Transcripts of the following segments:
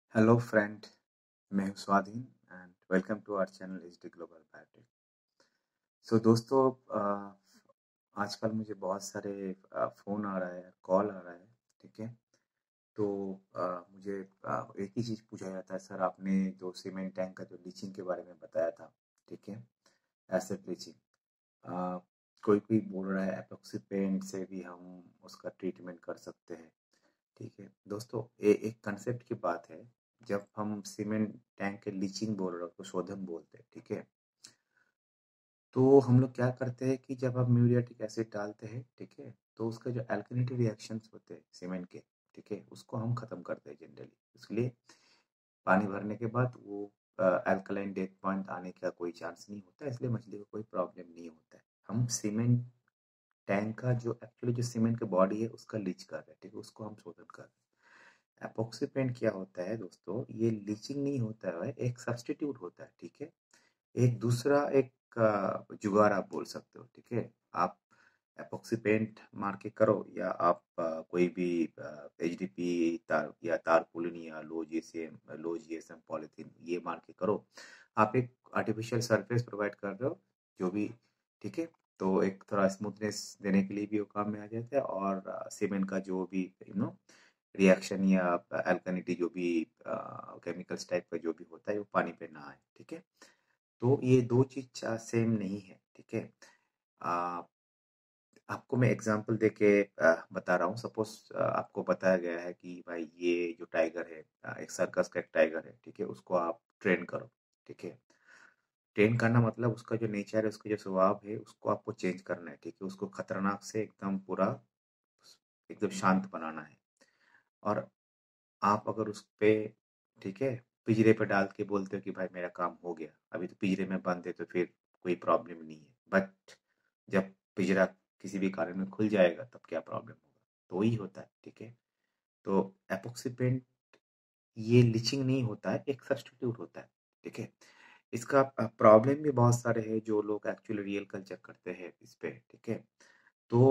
Hello friend, मैं हूं Swadheen and welcome to our channel HD global biotech. So दोस्तों, आजकल मुझे बहुत सारे फ़ोन आ रहा है, कॉल आ रहा है। ठीक है। तो मुझे एक ही चीज़ पूछा जाता है, सर आपने जो सीमेंट टैंक का जो लीचिंग के बारे में बताया था, ठीक है, एसिड लीचिंग, कोई कोई बोल रहा है एपॉक्सी पेंट से भी हम उसका ट्रीटमेंट कर सकते हैं। ठीक है दोस्तों, ये एक कंसेप्ट की बात है। जब हम सीमेंट टैंक के लीचिंग बोल रहे हो तो शोधन बोलते हैं। ठीक है। तो हम लोग क्या करते हैं कि जब हम म्यूरियाटिक एसिड डालते हैं, ठीक है, तो उसका जो अल्कलिनिटी रिएक्शंस होते हैं सीमेंट के, ठीक है, उसको हम खत्म करते हैं जनरली। इसलिए पानी भरने के बाद वो अल्कलाइन डेथ पॉइंट आने का कोई चांस नहीं होता है, इसलिए मछली को कोई प्रॉब्लम नहीं होता है। हम सीमेंट टैंक का जो एक्चुअली जो सीमेंट की बॉडी है उसका लीच कर रहे हैं, ठीक है, उसको हम शोधन कर रहे हैं। एपॉक्सी पेंट क्या होता है दोस्तों, ये लीचिंग नहीं होता है, एक सब्स्टिट्यूट होता है। ठीक है। एक दूसरा एक जुगाड़ आप बोल सकते हो। ठीक है। आप एपॉक्सी पेंट मार के करो, या आप कोई भी एचडीपी तार या तारपुलिन या लो जीएसएम पॉलिथीन ये मार के करो। आप एक आर्टिफिशियल सरफेस प्रोवाइड कर रहे हो जो भी। ठीक है। तो एक थोड़ा स्मूथनेस देने के लिए भी वो काम में आ जाता है, और सीमेंट का जो भी रिएक्शन या अल्कनिटी जो भी केमिकल्स टाइप का जो भी होता है वो पानी पे ना आए। ठीक है। तो ये दो चीज सेम नहीं है। ठीक है। आ, आपको मैं एग्जांपल देके बता रहा हूँ। सपोज आपको बताया गया है कि भाई ये जो टाइगर है, एक सर्कस का एक टाइगर है, ठीक है, उसको आप ट्रेन करो। ठीक है। ट्रेन करना मतलब उसका जो नेचर है, उसका जो स्वभाव है, उसको आपको चेंज करना है। ठीक है। उसको खतरनाक से एकदम पूरा एकदम शांत बनाना है। और आप अगर उस पे, ठीक है, पिंजरे पे डाल के बोलते हो कि भाई मेरा काम हो गया, अभी तो पिंजरे में बंद है, तो फिर कोई प्रॉब्लम नहीं है। बट जब पिंजरा किसी भी कारण में खुल जाएगा तब क्या प्रॉब्लम होगा। तो वही होता है। ठीक है। तो एपॉक्सी पेंट ये लीचिंग नहीं होता है, एक सब्स्टिट्यूट होता है। ठीक है। इसका प्रॉब्लम भी बहुत सारे हैं जो लोग एक्चुअली रियल कल्चर करते हैं इस पे। ठीक है। तो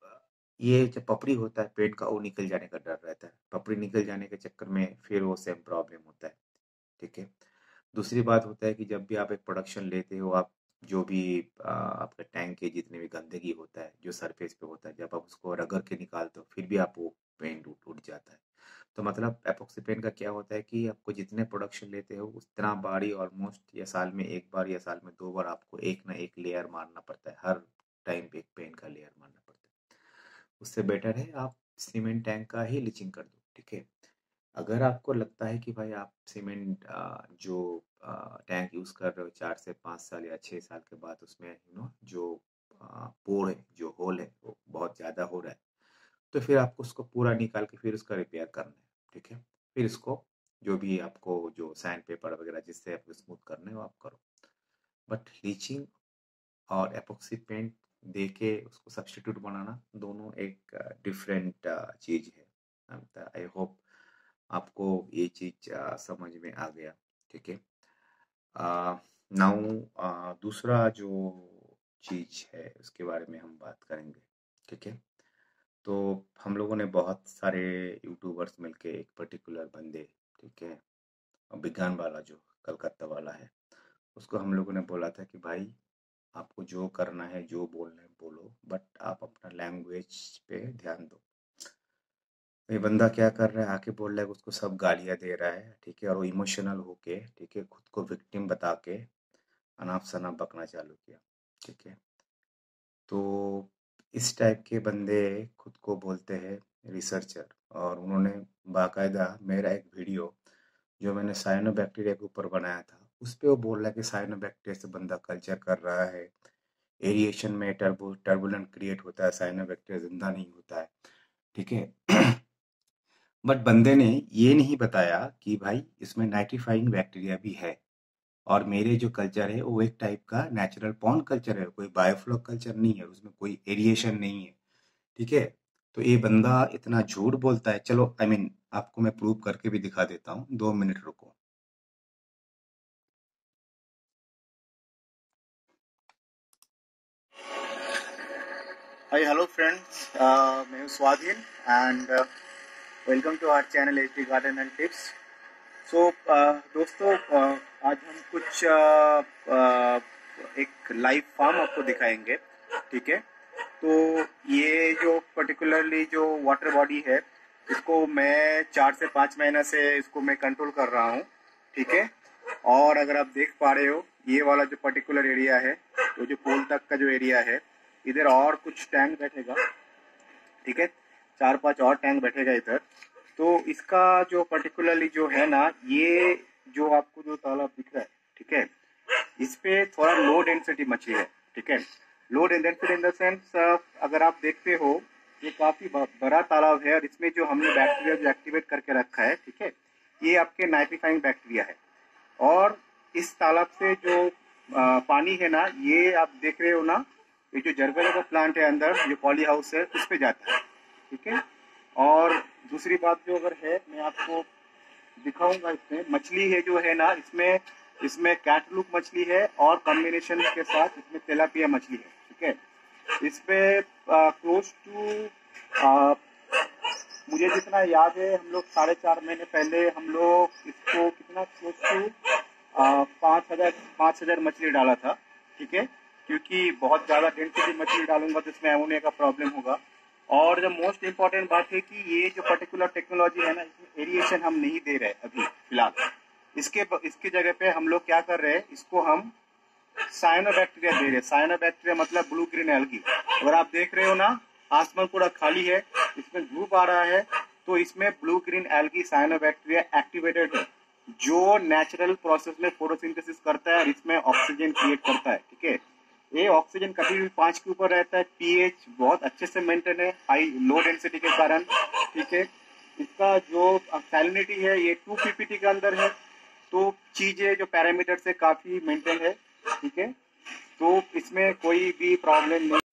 ये जब पपड़ी होता है पेड़ का, वो निकल जाने का डर रहता है। पपड़ी निकल जाने के चक्कर में फिर वो सेम प्रॉब्लम होता है। ठीक है। दूसरी बात होता है कि जब भी आप एक प्रोडक्शन लेते हो, आप जो भी आपका टैंक के जितने भी गंदगी होता है जो सरफेस पे होता है, जब आप उसको रगड़ के निकालते हो फिर भी आप वो पेंट उठ उठ जाता है। तो मतलब एपॉक्सी पेंट का क्या होता है कि आपको जितने प्रोडक्शन लेते हो उतना बार ही, ऑलमोस्ट, या साल में एक बार या साल में दो बार आपको एक ना एक लेयर मारना पड़ता है। हर टाइम पे एक पेंट का लेयर मारना पड़ता है। उससे बेटर है आप सीमेंट टैंक का ही लीचिंग कर दो। ठीक है। अगर आपको लगता है कि भाई आप सीमेंट जो टैंक यूज कर रहे हो 4 से 5 साल या 6 साल के बाद उसमें जो पोर है, जो होल है, वो बहुत ज्यादा हो रहा है, तो फिर आपको उसको पूरा निकाल के फिर उसका रिपेयर करना है। ठीक है। फिर इसको जो भी आपको जो सैंड पेपर वगैरह जिससे आपको स्मूथ करना है वो आप करो। बट लीचिंग और एपॉक्सी पेंट दे के उसको सब्स्टिट्यूट बनाना, दोनों एक डिफरेंट चीज है। आई होप आपको ये चीज समझ में आ गया। ठीक है। नाउ दूसरा जो चीज है उसके बारे में हम बात करेंगे। ठीक है। तो हम लोगों ने बहुत सारे यूट्यूबर्स मिलके एक पर्टिकुलर बंदे, ठीक है, विज्ञान वाला जो कलकत्ता वाला है, उसको हम लोगों ने बोला था कि भाई आपको जो करना है, जो बोलना है बोलो, बट आप अपना लैंग्वेज पे ध्यान दो। ये बंदा क्या कर रहा है, आके बोल रहा है कि उसको सब गालियां दे रहा है। ठीक है। और वो इमोशनल होके, ठीक है, खुद को विक्टिम बता के अनाप शनाप बकना चालू किया। ठीक है। तो इस टाइप के बंदे खुद को बोलते हैं रिसर्चर, और उन्होंने बाकायदा मेरा एक वीडियो जो मैंने साइनोबैक्टीरिया के ऊपर बनाया था उस पे वो बोल रहा है कि साइनोबैक्टीरिया से बंदा कल्चर कर रहा है, एरिएशन में टर्बुलेंट क्रिएट होता है, साइनोबैक्टीरिया जिंदा नहीं होता है। ठीक है। बट बंदे ने ये नहीं बताया कि भाई इसमें नाइट्रीफाइंग बैक्टीरिया भी है, और मेरे जो कल्चर है वो एक टाइप का नेचुरल पॉन्ड कल्चर है, कोई बायोफ्लॉक कल्चर नहीं है, उसमें कोई एरिएशन नहीं है। ठीक है। तो ये बंदा इतना झूठ बोलता है। चलो, आई मीन आपको मैं प्रूव करके भी दिखा देता हूँ, 2 मिनट रुको। हाय हेलो फ्रेंड्स, मैं हूँ Swadheen and welcome to our channel HD garden and tips. So दोस्तों, आज हम कुछ एक लाइव फार्म आपको दिखाएंगे। ठीक है, तो ये जो पर्टिकुलरली जो वाटर बॉडी है, इसको मैं 4 से 5 महीना से इसको मैं कंट्रोल कर रहा हूँ। ठीक है, और अगर आप देख पा रहे हो, ये वाला जो पर्टिकुलर एरिया है, तो जो पोल तक का जो एरिया है, इधर और कुछ टैंक बैठेगा। ठीक है, 4-5 और टैंक बैठेगा इधर। तो इसका जो पर्टिकुलरली जो है ना, ये जो आपको जो तालाब दिख रहा है, ठीक है, इस पे थोड़ा लो डेंसिटी मछली है। ठीक है, low density in the sense, अगर आप देखते हो, ये काफी बड़ा तालाब है और इसमें जो हमने बैक्टीरिया जो एक्टिवेट करके रखा है, ठीक है, ये आपके नाइट्रीफाइंग बैक्टीरिया है। और इस तालाब से जो पानी है ना, ये आप देख रहे हो ना, ये जो जरबेरा का प्लांट है अंदर, जो पॉली हाउस है, उस पे जाता है। ठीक है, और दूसरी बात जो अगर है, मैं आपको दिखाऊंगा। इसमें मछली है जो है ना, इसमें इसमें कैटलुक मछली है और कॉम्बिनेशन के साथ इसमें तेलापिया मछली है। ठीक है, इस पे क्लोज टू, मुझे जितना याद है, हम लोग 4.5 महीने पहले हम लोग इसको कितना क्लोज टू 5,000 मछली डाला था। ठीक है, क्योंकि बहुत ज्यादा डेंसिटी मछली डालूंगा तो इसमें अमोनिया का प्रॉब्लम होगा। और जो मोस्ट इम्पोर्टेंट बात है कि ये जो पर्टिकुलर टेक्नोलॉजी है ना, इसमें एरिएशन हम नहीं दे रहे अभी फिलहाल। इसके जगह पे हम लोग क्या कर रहे हैं, इसको हम साइनोबैक्टीरिया दे रहे हैं। साइनोबैक्टीरिया मतलब ब्लू ग्रीन एल्गी। अगर आप देख रहे हो ना, आसमान पूरा खाली है, इसमें धूप आ रहा है, तो इसमें blue green algae cyanobacteria activated है, जो नेचुरल प्रोसेस में फोटोसिंथेसिस करता है और इसमें ऑक्सीजन क्रिएट करता है। ठीक है, ये ऑक्सीजन कभी भी 5 के ऊपर रहता है, पीएच बहुत अच्छे से मेंटेन है हाई लो डेंसिटी के कारण। ठीक है, इसका जो सैलिनिटी है, ये 2 पीपीटी के अंदर है, तो चीजें जो पैरामीटर से काफी मेंटेन है। ठीक है, तो इसमें कोई भी प्रॉब्लम नहीं।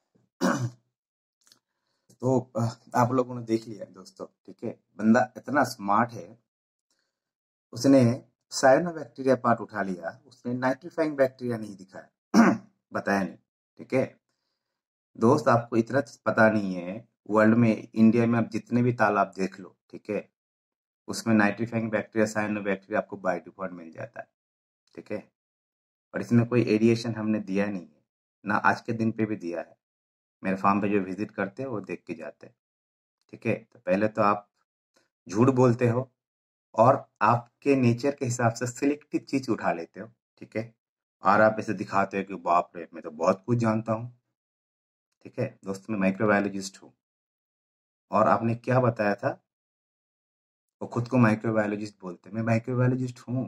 तो आप लोगों ने देख लिया दोस्तों। ठीक है, बंदा इतना स्मार्ट है, उसने साइनोबैक्टीरिया पार्ट उठा लिया, उसने नाइट्रीफाइंग बैक्टीरिया नहीं दिखाया, बताया नहीं। ठीक है दोस्त, आपको इतना पता नहीं है, वर्ल्ड में, इंडिया में आप जितने भी तालाब देख लो, ठीक है, उसमें नाइट्रीफाइंग बैक्टीरिया साइनोबैक्टीरिया आपको बाय डिफॉल्ट मिल जाता है। ठीक है, और इसमें कोई एडिएशन हमने दिया नहीं है, ना आज के दिन पे भी दिया है। मेरे फार्म पे जो विजिट करते हैं वो देख के जाते हैं। ठीक है, तो पहले तो आप झूठ बोलते हो और आपके नेचर के हिसाब से सिलेक्टिव चीज उठा लेते हो। ठीक है, और आप ऐसे दिखाते हो कि बाप रे, मैं तो बहुत कुछ जानता हूँ। ठीक है दोस्त, मैं माइक्रोबायोलॉजिस्ट हूँ। और आपने क्या बताया था, वो खुद को माइक्रोबायोलॉजिस्ट बोलते हैं। मैं माइक्रोबायोलॉजिस्ट हूँ।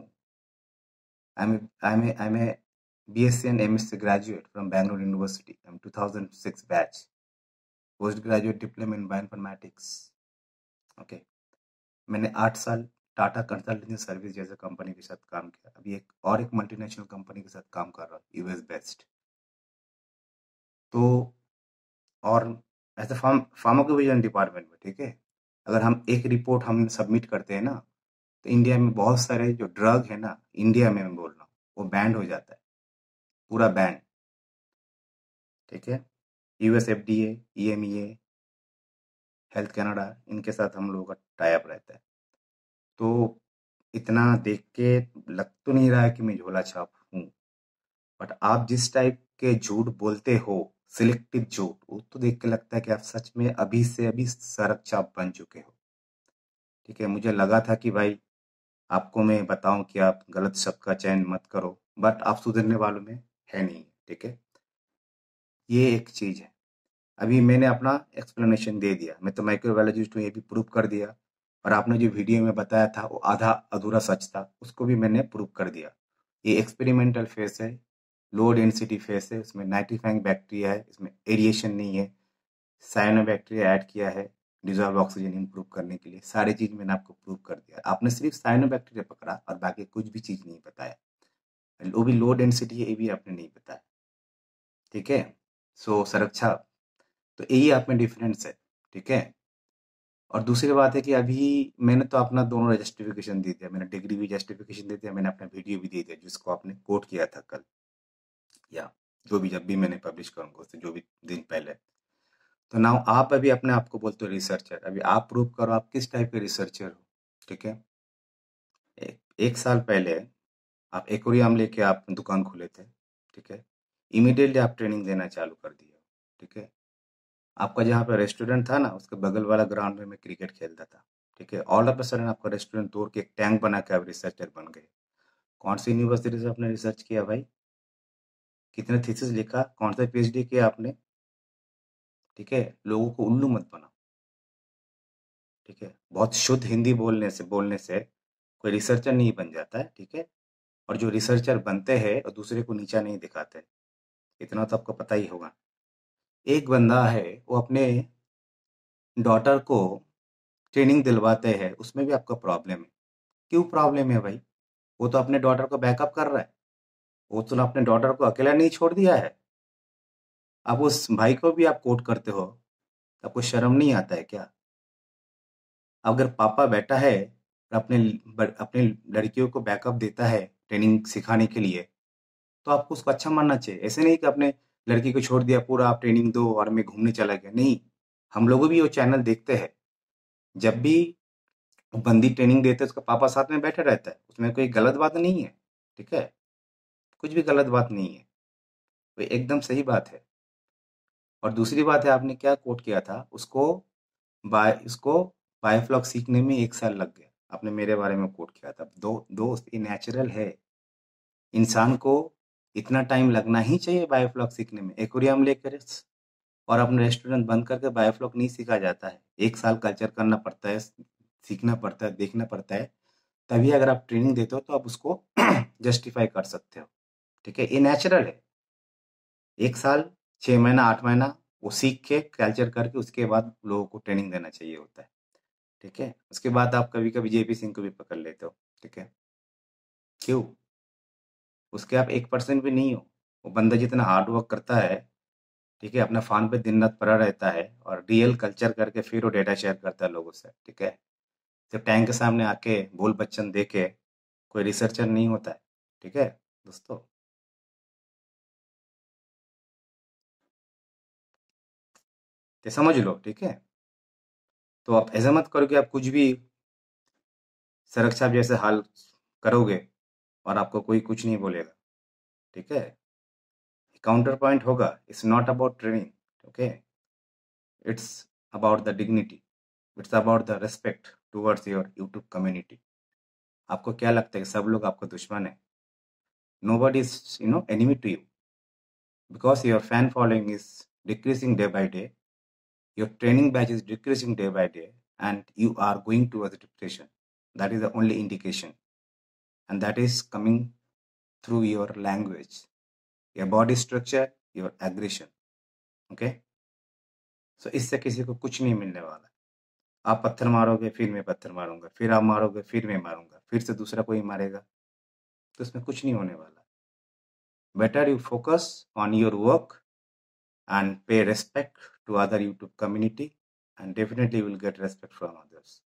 I'm a BSc and MSc graduate from Bangalore University. I'm 2006 batch. Postgraduate diploma in bioinformatics. Okay. मैंने 8 साल टाटा कंसल्टेंसी सर्विस जैसे कंपनी के साथ काम किया। अभी एक मल्टीनेशनल कंपनी के साथ काम कर रहा हूँ, यूएस बेस्ड। तो और ऐसे फार्माकोविजन डिपार्टमेंट में, ठीक है, अगर हम एक रिपोर्ट हम सबमिट करते हैं ना, तो इंडिया में बहुत सारे जो ड्रग है ना, इंडिया में मैं बोल रहा हूँ, वो बैंड हो जाता है, पूरा बैंड। ठीक है, US FDA, EMEA, health Canada, इनके साथ हम लोगों का टाई अप रहता है। तो इतना देख के लग तो नहीं रहा है कि मैं झोला छाप हूँ, बट आप जिस टाइप के झूठ बोलते हो, सिलेक्टिव झूठ, वो तो देख के लगता है कि आप सच में अभी से अभी सड़क छाप बन चुके हो। ठीक है, मुझे लगा था कि भाई आपको मैं बताऊं कि आप गलत शब्द का चयन मत करो, बट आप सुधरने वालों में है नहीं। ठीक है, ये एक चीज है। अभी मैंने अपना एक्सप्लेनेशन दे दिया, मैं तो माइक्रोबायोलॉजिस्ट हूँ, ये भी प्रूव कर दिया। और आपने जो वीडियो में बताया था वो आधा अधूरा सच था, उसको भी मैंने प्रूव कर दिया। ये एक्सपेरिमेंटल फेस है, लो डेंसिटी फेस है, इसमें नाइट्रीफाइंग बैक्टीरिया है, इसमें एरिएशन नहीं है, साइनोबैक्टीरिया ऐड किया है डिजॉल्व ऑक्सीजन इम्प्रूव करने के लिए। सारी चीज मैंने आपको प्रूव कर दिया। आपने सिर्फ साइनोबैक्टीरिया पकड़ा और बाकी कुछ भी चीज नहीं बताया, वो भी लो डेंसिटी है, ये भी आपने नहीं बताया। ठीक है, सो संरक्षा, तो यही आप में डिफरेंस है। ठीक है, और दूसरी बात है कि अभी मैंने तो अपना दोनों जस्टिफिकेशन दे दिया, मैंने डिग्री भी जस्टिफिकेशन दे दिया, मैंने अपना वीडियो भी दे दिया जिसको आपने कोट किया था कल, या जो भी, जब भी मैंने पब्लिश करूंगा उससे जो भी दिन पहले। तो नाउ आप अभी अपने आप को बोलते हो रिसर्चर, अभी आप प्रूव करो आप किस टाइप के रिसर्चर हो। ठीक है, 1 साल पहले आप एक्वेरियम लेके आप दुकान खोले थे, ठीक है? इमीडिएटली आप ट्रेनिंग देना चालू कर दिए, ठीक है? आपका जहाँ पे रेस्टोरेंट था ना, उसके बगल वाला ग्राउंड में मैं क्रिकेट खेलता था, ठीक है? ऑल ऑफ अ सडन आपका रेस्टोरेंट तोड़ के एक टैंक बना के आप रिसर्चर बन गए। कौन सी यूनिवर्सिटी से आपने रिसर्च किया भाई? कितने थीसिस लिखा? कौन सा पीएचडी किया आपने? ठीक है? लोगों को उल्लू मत बनाओ, ठीक है? बहुत शुद्ध हिंदी बोलने से कोई रिसर्चर नहीं बन जाता है, ठीक है? और जो रिसर्चर बनते हैं और दूसरे को नीचा नहीं दिखाते, इतना तो आपको पता ही होगा। एक बंदा है, वो अपने डॉटर को ट्रेनिंग दिलवाते हैं, उसमें भी आपका प्रॉब्लम है। क्यों प्रॉब्लम है भाई? वो तो अपने डॉटर को बैकअप कर रहा है। वो तो अपने डॉटर को अकेला नहीं छोड़ दिया है। अब उस भाई को भी आप कोट करते हो, आपको शर्म नहीं आता है क्या? अगर पापा बैठा है और अपने लड़कियों को बैकअप देता है ट्रेनिंग सिखाने के लिए, तो आपको उसको अच्छा मानना चाहिए। ऐसे नहीं कि अपने लड़की को छोड़ दिया पूरा, आप ट्रेनिंग दो और मैं घूमने चला गया। नहीं, हम लोग भी वो चैनल देखते हैं। जब भी वो बंदी ट्रेनिंग देते है, उसका पापा साथ में बैठा रहता है, उसमें कोई गलत बात नहीं है, ठीक है? कुछ भी गलत बात नहीं है, वो एकदम सही बात है। और दूसरी बात है, आपने क्या कोट किया था उसको बायोफ्लॉक सीखने में 1 साल लग गया। आपने मेरे बारे में कोट किया था। दोस्त, ये नेचुरल है। इंसान को इतना टाइम लगना ही चाहिए बायोफ्लॉक सीखने में। एक्वेरियम लेकर और अपना रेस्टोरेंट बंद करके बायोफ्लॉक नहीं सीखा जाता है। 1 साल कल्चर करना पड़ता है, सीखना पड़ता है, देखना पड़ता है। तभी अगर आप ट्रेनिंग देते हो तो आप उसको जस्टिफाई कर सकते हो, ठीक है? ये नेचुरल है। 1 साल, 6 महीना, 8 महीना वो सीख के कल्चर करके उसके बाद लोगों को ट्रेनिंग देना चाहिए होता है, ठीक है? उसके बाद आप कभी कभी जेपी सिंह को भी पकड़ लेते हो, ठीक है? क्यों? उसके आप 1% भी नहीं हो। वो बंदा जितना हार्ड वर्क करता है, ठीक है, अपना फ़ोन पे दिन रात पड़ा रहता है और रियल कल्चर करके फिर वो डेटा शेयर करता है लोगों से, ठीक है? सिर्फ टैंक के सामने आके बोल बच्चन दे के कोई रिसर्चर नहीं होता है, ठीक है दोस्तों? तो समझ लो, ठीक है? तो आप ऐसा मत करो कि आप कुछ भी सरक छाप जैसे हाल करोगे और आपको कोई कुछ नहीं बोलेगा, ठीक है? काउंटर पॉइंट होगा। It's not about training, okay? It's about the dignity, it's about the respect towards your YouTube community. आपको क्या लगता है कि सब लोग आपका दुश्मन है? Nobody is, enemy to you, because your fan following is decreasing day by day. Your training batch is decreasing day by day, and you are going towards depression. That is the only indication, and that is coming through your language, your body structure, your aggression. Okay? So इससे किसी को कुछ नहीं मिलने वाला। आप पत्थर मारोगे, फिर मैं पत्थर मारूंगा, फिर आप मारोगे, फिर मैं मारूंगा, फिर से दूसरा कोई मारेगा, तो इसमें कुछ नहीं होने वाला। Better you focus on your work and pay respect to other YouTube community, and definitely you will get respect from others.